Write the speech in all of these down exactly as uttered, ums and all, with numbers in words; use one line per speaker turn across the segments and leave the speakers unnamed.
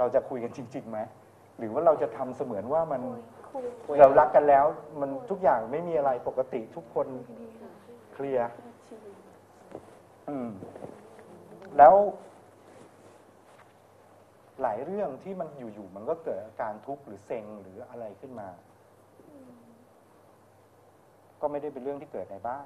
เราจะคุยกันจริงๆไหมหรือว่าเราจะทำเสมือนว่ามันเรารักกันแล้วมันทุกอย่างไม่มีอะไรปกติทุกคนเคลียร์อืมแล้วหลายเรื่องที่มันอยู่ๆมันก็เกิดอาการทุกข์หรือเซ็งหรืออะไรขึ้นมาก็ไม่ได้เป็นเรื่องที่เกิดในบ้าน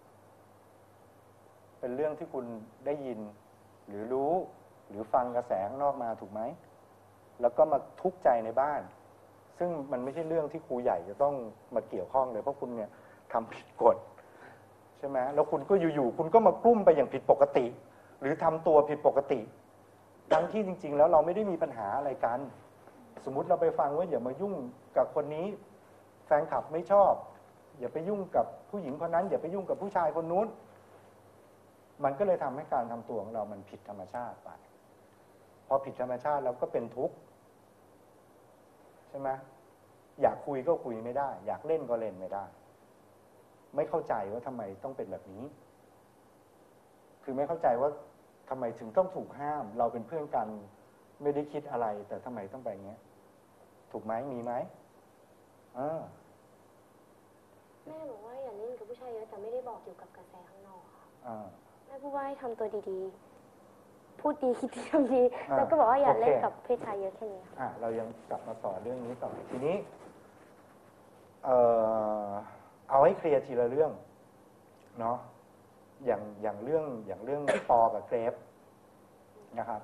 เป็นเรื่องที่คุณได้ยินหรือรู้หรือฟังกระแสข้างนอกมาถูกไหมแล้วก็มาทุกข์ใจในบ้านซึ่งมันไม่ใช่เรื่องที่ครูใหญ่จะต้องมาเกี่ยวข้องเลยเพราะคุณเนี่ยทำผิดกฎใช่ไหมแล้วคุณก็อยู่ๆคุณก็มากลุ้มไปอย่างผิดปกติหรือทำตัวผิดปกติทั้งที่จริงๆแล้วเราไม่ได้มีปัญหาอะไรกันสมมุติเราไปฟังว่าอย่ามายุ่งกับคนนี้แฟนคลับไม่ชอบอย่าไปยุ่งกับผู้หญิงคนนั้นอย่าไปยุ่งกับผู้ชายคนนู้นมันก็เลยทำให้การทำตัวของเรามันผิดธรรมชาติไปพอผิดธรรมชาติแล้วก็เป็นทุกข์ใช่ไหมอยากคุยก็คุยไม่ได้อยากเล่นก็เล่นไม่ได้ไม่เข้าใจว่าทำไมต้องเป็นแบบนี้คือไม่เข้าใจว่าทำไมถึงต้องถูกห้ามเราเป็นเพื่อนกันไม่ได้คิดอะไรแต่ทำไมต้องไปอย่างเงี้ยถูกไหมมีไหมเออ
แม่บอกว่าอย่าเล่นกับผู้ชายเยอะแต่ไม่ได้บอกเกี่ยวกับกระแสข้างนอกค่ะ
อ่า
แม่พูดว่าให้ทำตัวดีๆพูดดีคิดดีทำดีแล้วก็บอกว่าอย่าเล่นกับเพศชายเยอะแค่นี้
อ่ะเรายังกลับมาสอนเรื่องนี้ต่อทีนี้เอ่อเอาให้เคลียร์ทีละเรื่องเนาะอย่างอย่างเรื่องอย่างเรื่องปอกับเกรฟนะครับ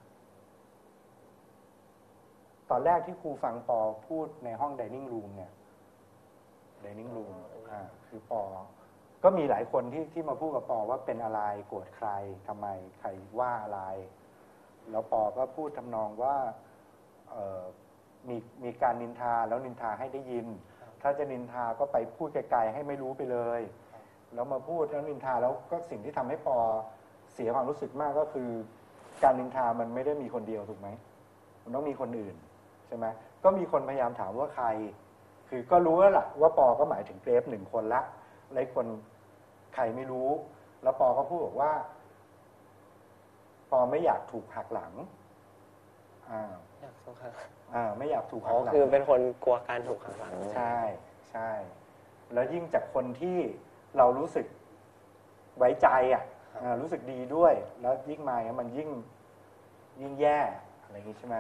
ตอนแรกที่ครูฟังปอพูดในห้อง dining room เนี่ย dining room อ่าคือปอก็มีหลายคนที่ที่มาพูดกับปอว่าเป็นอะไรโกรธใครทำไมใครว่าอะไรแล้วปอก็พูดทำนองว่าเอ่อมีมีการนินทาแล้วนินทาให้ได้ยินถ้าจะนินทาก็ไปพูดไกลๆให้ไม่รู้ไปเลยแล้วมาพูดแล้วนินทาแล้วก็สิ่งที่ทำให้ปอเสียความรู้สึกมากก็คือการนินทามันไม่ได้มีคนเดียวถูกไหมมันต้องมีคนอื่นใช่ไหมก็มีคนพยายามถามว่าใครคือก็รู้แล้วล่ะว่าปอก็หมายถึงเกรฟหนึ่งคนละหลายคนใครไม่รู้แล้วปอก็พูดบอกว่าปอไม่อยากถูกหักหลังอ่า
อยากถูกหัก
อ่าไม่อยากถูกหักหลัง
คือเป็นคนกลัวการถูกหักหลัง
ใช่ใช่แล้วยิ่งจากคนที่เรารู้สึกไว้ใจอ่ะรู้สึกดีด้วยแล้วยิ่งมาเนี่ยมันยิ่งยิ่งแย่อะไรอย่างนี้ใช่ไหม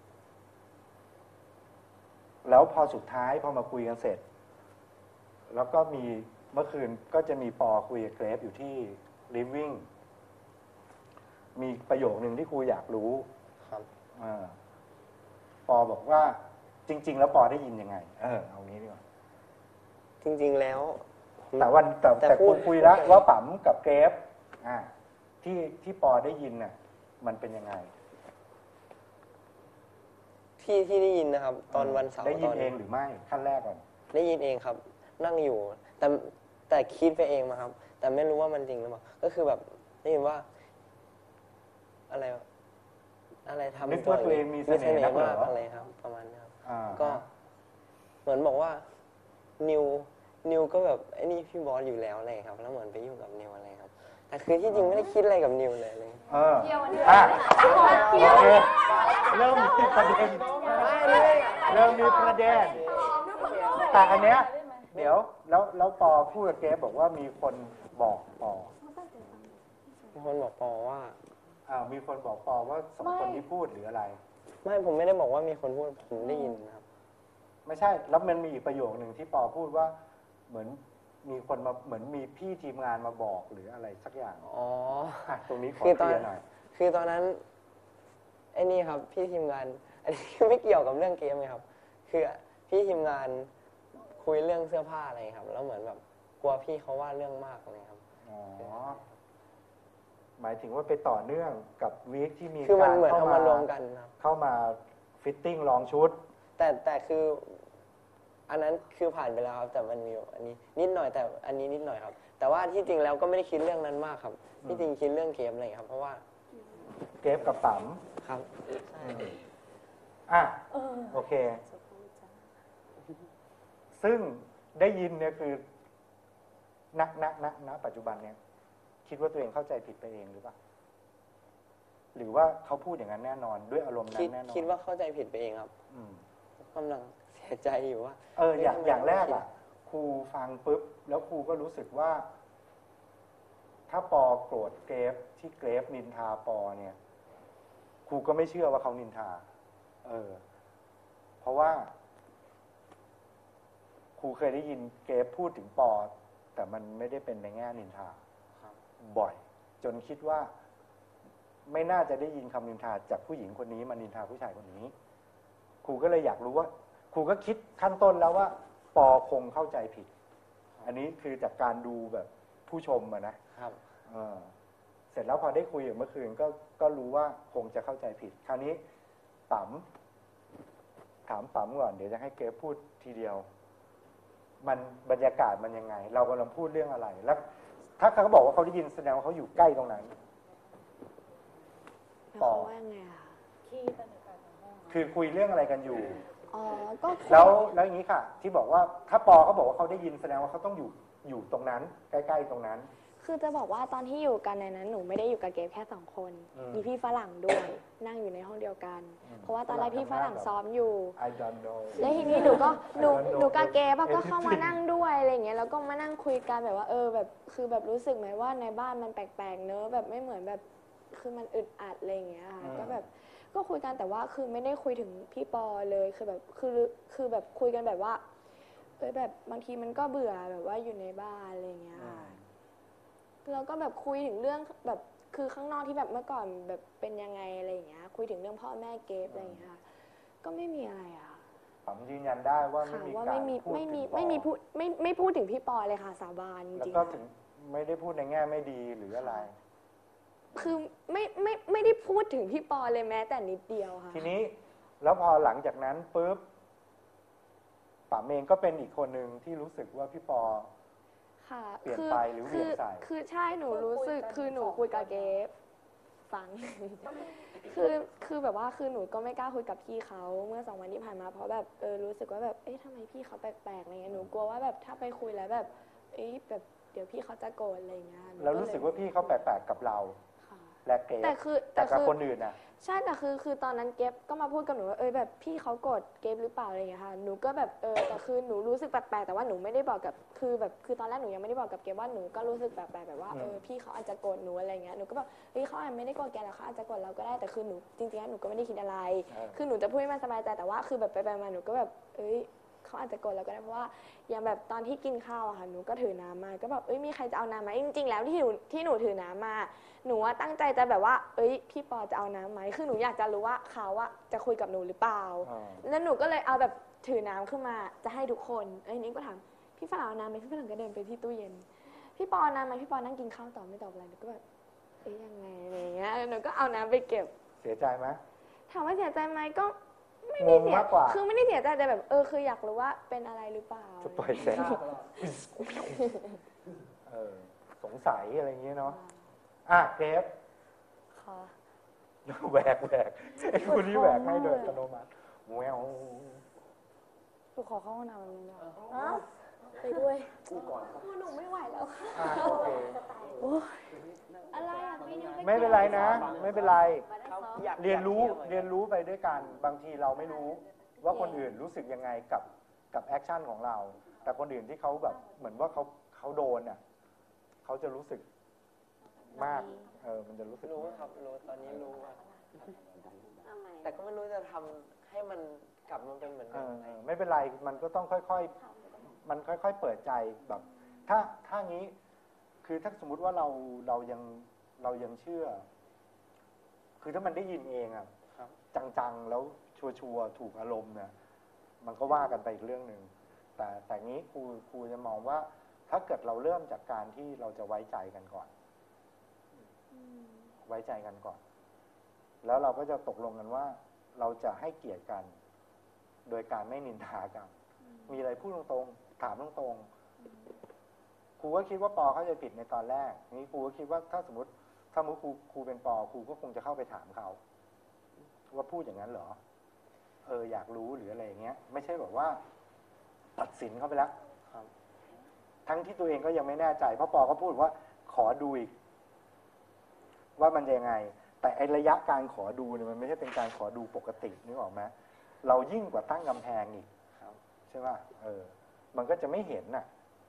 แล้วพอสุดท้ายพอมาคุยกันเสร็จแล้วก็มีเมื่อคืนก็จะมีปอคุยกับเกรฟอยู่ที่ living มีประโยคหนึ่งที่ครูอยากรู้
ครับ
ปอบอกว่าจริงๆแล้วปอได้ยินยังไงเออเอางี้ดีกว่า
จริงๆแล้ว
แต่วันแต่แต่คุยคุยแล้วว่าปั๊มกับเกรฟอ่าที่ที่ปอได้ยินน่ะมันเป็นยังไง
ที่ที่ได้ยินนะครับตอนวันเสาร์
ได้ยินเองหรือไม่ขั้นแรกก่อน
ได้ยินเองครับนั่งอยู่แต่แต่คิดไปเองมาครับแต่ไม่รู้ว่ามันจริงหรือเปล่าก็คือแบบได้ยินว่าอะไรอะไรทำ
นึกว่าตัวเองมีเสน่ห์มาก
อะไรครับประมาณนี้ครับก็เหมือนบอกว่านิวนิวก็แบบไอ้นี่พี่บอสอยู่แล้วอะไรครับแล้วเหมือนไปยุ่งกับนิวอะไรครับแต่คือที่จริงไม่ได้คิดอะไรกับนิวเลยเลย
เอออ่ะโอเคเริ่มมีประเด็นเริ่มมีประเด็นแต่อันเนี้ยเดี๋ยวแล้วแล้วปอพูดกับเกฟบอกว่ามีคนบอกปอ
มีคนบอกปอว่า
อ่ามีคนบอกปอว่าสองคนที่พูดหรืออะไร
ไม่ผมไม่ได้บอกว่ามีคนพูดผมได้ยินนะครับ
ไม่ใช่แล้วมันมีอีกประโยคหนึ่งที่ปอพูดว่าเหมือนมีคนมาเหมือนมีพี่ทีมงานมาบอกหรืออะไรสักอย่าง
อ๋อ
ตรงนี้ขอเคลียร์หน่อย
คือตอนนั้นไอ้นี่ครับพี่ทีมงานอันนี้ไม่เกี่ยวกับเรื่องเกมเลยครับคือพี่ทีมงานคุยเรื่องเสื้อผ้าอะไรครับแล้วเหมือนแบบกลัวพี่เขาว่าเรื่องมากเลยครับ
อ๋อหมายถึงว่าไปต่อเนื่องกับวีคที่มี
คือมันเหมือนเอามารวมกันครับ
เข้ามาฟิตติ้งลองชุด
แต่แต่คืออันนั้นคือผ่านไปแล้วครับแต่มันมีอันนี้นิดหน่อยแต่อันนี้นิดหน่อยครับแต่ว่าที่จริงแล้วก็ไม่ได้คิดเรื่องนั้นมากครับที่จริงคิดเรื่องเกมอะไรครับเพราะว่า
เกมกับปั๊ม
ครับใช่
อ่ะโอเคซึ่งได้ยินเนี่ยคือณณณณปัจจุบันเนี่ยคิดว่าตัวเองเข้าใจผิดไปเองหรือเปล่าหรือว่าเขาพูดอย่างนั้นแน่นอนด้วยอารมณ์นั้
คิด
นแน่นอน
คิดว่าเข้าใจผิดไปเองครับ
อืม
กำลังเสียใจอยู่ว่า
เอออย่าง
เฮ้ยทำไม
อย่างแรก
เราไม่คิด
อ่ะครูฟังปุ๊บแล้วครูก็รู้สึกว่า ถ้าปอโกรธเกรฟที่เกรฟนินทาปอเนี่ยครูก็ไม่เชื่อว่าเขานินทา เออ เพราะว่าครูเคยได้ยินเกรฟพูดถึงปอ แต่มันไม่ได้เป็นในแง่นินทา
ครับ
บ่อย จนคิดว่า ไม่น่าจะได้ยินคำนินทาจากผู้หญิงคนนี้มานินทาผู้ชายคนนี้ ครูก็เลยอยากรู้ว่า ครูก็คิดขั้นต้นแล้วว่า ปอคงเข้าใจผิด อันนี้คือจากการดูแบบผู้ชมอะนะครับ เออเสร็จแล้วพอได้คุยอย่างเมื่อคืนก็ก็รู้ว่าคงจะเข้าใจผิด คราวนี้ปั๊มถามปั๊มก่อนเดี๋ยวจะให้เกรฟพูดทีเดียว มันบรรยากาศมันยังไง เรากำลังพูดเรื่องอะไร แล้ว ถ้าเขาบอกว่าเขาได้ยินแสดงว่าเขาอยู่ใกล้ตรงนั้น
แล้วเขาว่ายังไงอะ
ที่บรรยากาศในห้อง
คือคุยเรื่องอะไรกันอยู่
อ๋อก็คุย
แล้วแล้วอย่างนี้ค่ะ ที่บอกว่าถ้าปอเขาบอกว่าเขาได้ยินแสดงว่าเขาต้องอยู่อยู่ตรงนั้น ใกล้ๆตรงนั้น
คือจะบอกว่าตอนที่อยู่กันในนั้นหนูไม่ได้อยู่กับเกฟแค่สองคน
อืม
มีพี่ฝรั่งด้วย นั่งอยู่ในห้องเดียวกัน
อืม
เพราะว่าตอนแรกพี่ฝรั่ง
ฝรั่ง
ซ้อมอยู่
I don't know
แล้วทีนี้หนูก็หนู
I don't know
หนูกับเกฟอะก็
anything
เข้ามานั่งด้วยอะไรอย่างเงี้ยแล้วก็มานั่งคุยกันแบบว่าเออแบบคือแบบรู้สึกไหมว่าในบ้านมันแปลกๆเนอะแบบไม่เหมือนแบบคือมันอึดอัดอะไรอย่างเงี้ยค่ะ
อืม
ก็แบบก็คุยกันแต่ว่าคือไม่ได้คุยถึงพี่ปอเลยคือแบบคือคือแบบคุยกันแบบว่าเออแบบบางทีมันก็เบื่อแบบว่าอยู่ในบ้านอะไรอย่างเงี้ย
อื
ค่ะ
ม
แล้วก็แบบคุยถึงเรื่องแบบคือข้างนอกที่แบบเมื่อก่อนแบบเป็นยังไงอะไรอย่างเงี้ยคุยถึงเรื่องพ่อแม่เกฟอะไรอย่างเงี้ยค่ะก็ไม่มีอะไรอะค่ะ
ผมยืนยันได้ว่าไม่
ค่ะ
มี
ว่า
การ
ไม่มี
พูด
ไม่มี
ถึงปอ
ไม่มีพูดไม่ไม่พูดถึงพี่ปอเลยค่ะสาบานจ
แล้ว
ริง
ก็
ๆ
ถึ
ค่ะ
งไม่ได้พูดในแง่ไม่ดีหรืออะไร
คือไม่ไม่ไม่ได้พูดถึงพี่ปอเลยแม้แต่นิดเดียวค่ะ
ทีนี้แล้วพอหลังจากนั้นปุ๊บป๋าเองก็เป็นอีกคนหนึ่งที่รู้สึกว่าพี่ปอ
ค่ะ
เปลี่ยน
คือ
ไปหรือเหวี่ยงใส่
คือคือใช่หนูรู้สึกคือหนูคุยกับเกฟฟัง คือคือแบบว่าคือหนูก็ไม่กล้าคุยกับพี่เขาเมื่อสองวันที่ผ่านมาเพราะแบบเออรู้สึกว่าแบบเอ๊ะทำไมพี่เขาแปลกๆอะไรเงี้ยหนูกลัวว่าแบบถ้าไปคุยแล้วแบบเอ๊ะแบบเดี๋ยวพี่เขาจะโกรธอะไรเงี้ยหนู
แล้วรู้สึกว่าพี่เขาแปลกๆกับเรา
ค่ะ
และเกรซ
แต่คือ
แต่
แต่
กับ
คือ
คนอื่นน่ะ
ใช่แต่คือคือตอนนั้นเกฟก็มาพูดกับหนูว่าเออแบบพี่เขาโกรธเกฟหรือเปล่าอะไรอย่างเงี้ยค่ะหนูก็แบบเออแต่คือหนูรู้สึกแปลกๆแต่ว่าหนูไม่ได้บอกกับคือแบบคือตอนแรกหนูยังไม่ได้บอกกับเกฟว่าหนูก็รู้สึกแปลกๆแบบว่า
อืม
เออพี่เขาอาจจะโกรธหนูอะไรเงี้ยหนูก็แบบเฮ้ยเขาอาจไม่ได้โกรธแกหรอกเขาอาจจะโกรธเราก็ได้แต่คือหนูจริงๆแล้วหนูก็ไม่ได้คิดอะไร
เออ
คือหนูจะพูดให้มันสบายใจแต่ว่าคือแบบไปๆมาหนูก็แบบเอ้ยเขาอาจจะโกรธเราก็ได้เพราะว่าอย่างแบบตอนที่กินข้าวอะค่ะหนูก็ถือน้ำมาก็แบบเอ้ยมีใครจะเอาน้ำไหมจริงๆแล้วที่หนูที่หนูถือน้ำมาหนูว่าตั้งใจจะแบบว่าเอ้ยพี่ปอจะเอาน้ำไหมคือหนูอยากจะรู้ว่าเขาอะจะคุยกับหนูหรือเปล่า
อ่า
แล้วหนูก็เลยเอาแบบถือน้ำขึ้นมาจะให้ทุกคนเอ้ยนิ้งก็ถามพี่ฝรั่งเอาน้ำไหมพี่ฝรั่งก็เดินไปที่ตู้เย็นพี่ปอเอาน้ำไหมพี่ปอนั่งกินข้าวต่อไม่ตอบอะไรหนูก็แบบเอ้ยยังไงอะไรอย่างเงี้ยหนูก็เอาน้ำไปเก็บ
เสียใจไหม
ถามว่าเสียใจไหมก็ไม่
ง
ได้
ง
เสีย
มากกว่า
คือไม่ได้เสียใจแต่แบบเออคืออยากรู้ว่าเป็นอะไรหรือเปล่า
จะปล่อยแสงเออสงสัยอะไรอย่างเงี้ยเนาะอ่ะเกรฟ
ค่ะ
แหวกแหวกไอ้คุณนี่แหวกให้โดยอัตโนมัติแวว
หนูขอเข้าห้องน้ำแป๊บนึงนะอ้าวไปด้วยหนูไม่ไหวแล้วค่ะ
อ่ะโอเค
โอ๊ยอะไรอ่ะพี่นิว
ไม่เป็นไรนะ ไม่เป็นไร
ครับอยาก
เรียนรู้
อากที่ว
เรียนรู้ไปด้วยกัน บางทีเราไม่รู้ว่าคนอื่นรู้สึกยังไงกับกับแอคชั่นของเรา แต่คนอื่นที่เขาแบบเหมือนว่าเขาเขาโดนอ่ะเขาจะรู้สึกมาก เออ มันจะรู้สึก
รู้
มาก
ครับรู้ตอนนี้รู้อะแต่ก็ไม่รู้จะทำให้มันกลับมาเป็นเหมือน
เอ
เดิม
อ
ไง
เออไม่เป็นไร มันก็ต้องค่อยๆ มันค่อยๆ เปิดใจแบบ ถ้าถ้างี้ คือถ้าสมมุติว่าเราเรายังเรายังเชื่อ คือถ้ามันได้ยินเองอ่ะ
ครับ
จังๆ แล้วชัวร์ๆ ถูกอารมณ์เนี่ย มันก็ว่ากันไปอีกเรื่องหนึ่ง แต่แต่งี้ครูครูจะมองว่า ถ้าเกิดเราเริ่มจากการที่เราจะไว้ใจกันก่อน ไว้ใจกันก่อน แล้วเราก็จะตกลงกันว่า เราจะให้เกียรติกัน โดยการไม่นินทากัน มีอะไรพูดตรงๆ ถามตรงๆ ครูก็คิดว่าปอเขาจะผิดในตอนแรก นี้ครูก็คิดว่าถ้าสมมติถ้าสมมติครูครูเป็นปอครูก็คงจะเข้าไปถามเขา ว่าพูดอย่างนั้นเหรอ เอออยากรู้หรืออะไรอย่างเงี้ย ไม่ใช่แบบว่า ตัดสินเขาไปแล้ว
ครับ
ทั้งที่ตัวเองก็ยังไม่แน่ใจ เพราะปอก็พูดว่าขอดูอีก ว่ามันจะยังไงแต่ไอระยะการขอดูเนี่ยมันไม่ใช่เป็นการขอดูปกตินึกออกไหมเรายิ่งกว่าตั้งกำแพงอีก
ครับ
ใช่ป่ะเออ มันก็จะไม่เห็นน่ะ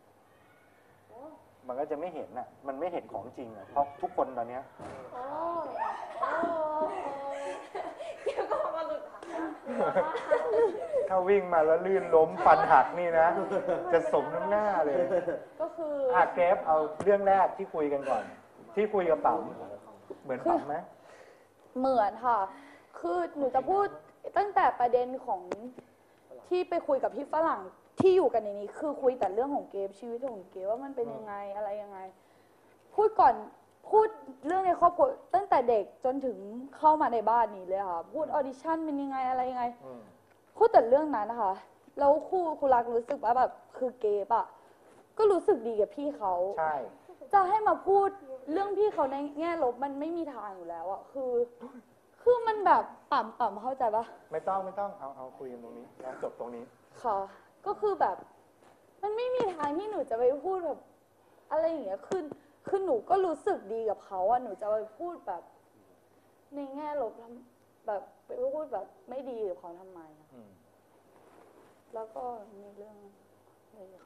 มันก็จะไม่เห็นน่ะ มันไม่เห็นของจริงอ่ะเพราะทุกคนตอนเนี้ย
โอ้โอ้เกี่ยวก็มาหลุดหาง
ถ้าวิ่งมาแล้วลื่นล้มฟันหักนี่นะ จะสมน้ำหน้าเลย
ก็คือ
อ่ะเกรฟเอาเรื่องแรกที่คุยกันก่อน ที่คุยกับป๋มเหมือนป๋มไหม
เหมือนค่ะ คือหนูจะพูดตั้งแต่ประเด็นของที่ไปคุยกับพี่ฝรั่งที่อยู่กันในนี้ คือคุยแต่เรื่องของเกมชีวิตของเกมว่ามันเป็นยังไงอะไรยังไง พูดก่อนพูดเรื่องในครอบครัวตั้งแต่เด็กจนถึงเข้ามาในบ้านนี้เลยค่ะ พูดออดิชั่นเป็นยังไงอะไรยังไง
อืม
พูดแต่เรื่องนั้นนะคะแล้วครูครูรักรู้สึกว่าแบบคือเกฟอะก็รู้สึกดีกับพี่เขา
ใช่
จะให้มาพูดเรื่องพี่เขาในแง่ลบมันไม่มีทางอยู่แล้วอะคือ คือมันแบบป่ำป่ำเข้าใจปะ
ไม่ต้องไม่ต้องเอาเอาคุยกันตรงนี้แล้วจบตรงนี้
ค่ะ ก็คือแบบ มันไม่มีทางที่หนูจะไปพูดแบบ อะไรอย่างเงี้ยคือคือหนูก็รู้สึกดีกับเขาอะหนูจะไปพูดแบบ ในแง่ลบทำแบบไปพูดแบบไม่ดีกับเขาทำไมอะ
อืม
แล้วก็มีเรื่องอะไรอีกคะ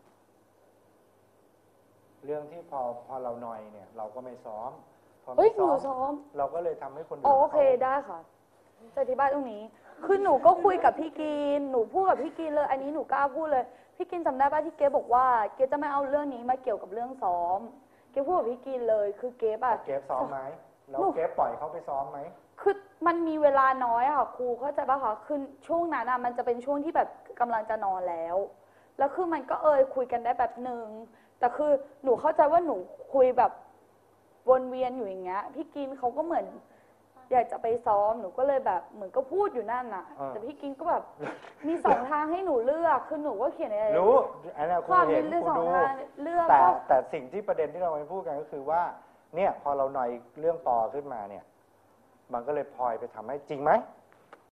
เรื่องที่พอพอเราหน่อยเนี่ย เราก็ไม่ซ้อมพอ
เฮ้
ไม่
ยหนูซ้อม
เราก็เลยทำให้คนอื่
อ๋อน โอเค
ขา
ได้ค่ะจะอธิบายตรงนี้ คือหนูก็คุยกับพี่กิน หนูพูดกับพี่กินเลย อันนี้หนูกล้าพูดเลย พี่กินจำได้ป่ะที่เก๊บอกว่า เก๊จะไม่เอาเรื่องนี้มาเกี่ยวกับเรื่องซ้อม เก๊พูดกับพี่กินเลย คือเก๊อะ
เกฟซ้อมไหมแล้ว
หนู
เกฟปล่อยเขาไปซ้อมไหม
คือมันมีเวลาน้อยอะค่ะครูเข้าใจป่ะคะคือช่วงนั้นอะมันจะเป็นช่วงที่แบบกำลังจะนอนแล้ว แล้วคือมันก็เอยคุยกันได้แบบหนึ่งแต่คือหนูเข้าใจว่าหนูคุยแบบวนเวียนอยู่อย่างเงี้ยพี่กินเขาก็เหมือน อยากจะไปซ้อมหนูก็เลยแบบเหมือนก็พูดอยู่นั่นน่ะ
อ่า
แต่พี่กินก็แบบมีสองทางให้หนูเลือกคือหนูก็เขียนอะไร
รู้อันนั้นครู
ความ
เห็
มี
น
เรื่อง
ครู
สอง
ดู
ทางเลือก
แต่
ก็
แต่สิ่งที่ประเด็นที่เราไปพูดกันก็คือว่า เนี่ย พอเราหน่อยเรื่องปอขึ้นมาเนี่ย มันก็เลยพลอยไปทำให้จริงไหม